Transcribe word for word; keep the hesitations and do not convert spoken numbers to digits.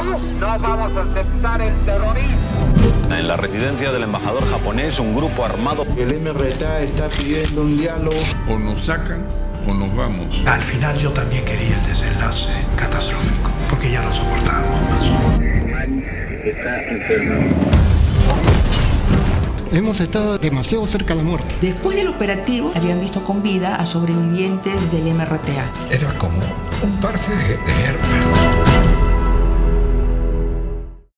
No vamos a aceptar el terrorismo. En la residencia del embajador japonés, un grupo armado. El M R T A está pidiendo un diálogo. O nos sacan o nos vamos. Al final yo también quería el desenlace catastrófico, porque ya no soportábamos más. Está enfermo. Hemos estado demasiado cerca de la muerte. Después del operativo, habían visto con vida a sobrevivientes del M R T A. Era como un parche de, de guerra.